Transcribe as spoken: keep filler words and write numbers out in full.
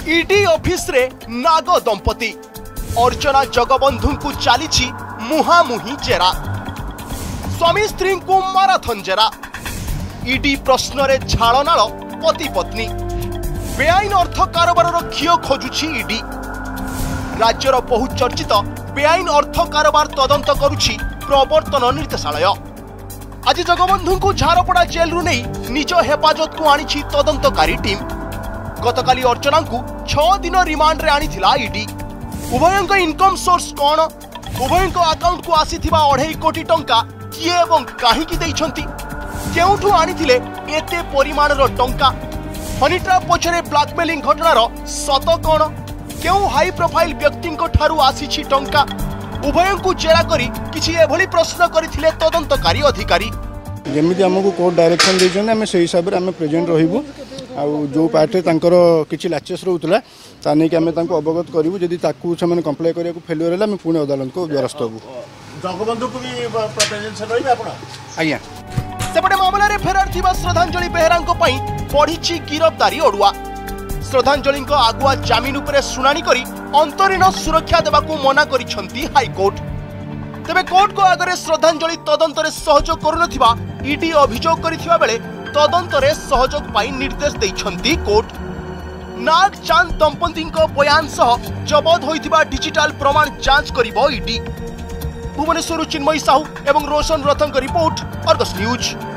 ED office रे नाग दंपति अर्चना जगबंधु को चली मुहामुही जेरा स्वामी स्त्री को माराथन जेरा ईडी प्रश्न रे झाड़नाल पति पत्नी बेआईन अर्थ कारोबार खियो खोजुछि ईडी राज्यर बहुचर्चित बेआईन अर्थ कारोबार तदंत करुछि प्रवर्तन निर्देशालय। आज जगबंधु को झारपड़ा जेल रु नहीं निज हेफाजत को आनी तदंतकारी टीम गतकाली अर्चना को छह दिन रिमांड रे आनी थिला ईडी। उभयंक इनकम सोर्स कौन उभयंक अकाउंट को आसीथिबा अढ़ाई कोटी टंका किए एवं काहीकि दैछंती केउठु आनीथिले एते परिमाणर टंका हनी ट्रैप पछरे ब्लैकमेलिंग घटनार सत कौन केउ हाई प्रोफाइल व्यक्ति ठारू आसीछि टंका उभयंकु जेरा करी किछि एभली प्रश्न करथिले तदंतकारी अधिकारी। जेमिति हमकु कोर्ट डायरेक्शन दैछन हम से हिसाब रे हम प्रेजेंट रहिबु आ जो पार्टी तांकर किछि लाचेस रहउतला ता नै कि हम तांको अवगत करिवु जदि ताकू से माने कंप्लाई करिया को फेलियर होला हम पुणे अदालत को द्वारस्थ हबु। जगबंधु को भी प्रेजेंट रहिबे आपण आज्ञा सेपटे मामला रे फेरार थिबा श्रद्धांजलि बेहरांको पई बढ़िछि गिरफ्तारी ओडुआ। श्रद्धांजलि आगुआ जमीन उपरे सुनानी करी अंतरीण सुरक्षा देवाकू मना करिसंती हाईकोर्ट। तेबे कोर्ट को आगरे श्रद्धांजलि तदंतरे सहयोग करुनथिबा ईडी अभियोग करिथिबा बेले तदंतरे सहयोग पाई निर्देश दैछंती कोर्ट। नाग चांद दंपति बयान सह जबत होइथिबा डिजिटल प्रमाण जांच करिबो ईडी। भुवनेश्वर चिन्मयी साहू एवं रोशन रथंक रिपोर्ट अर्गस न्यूज।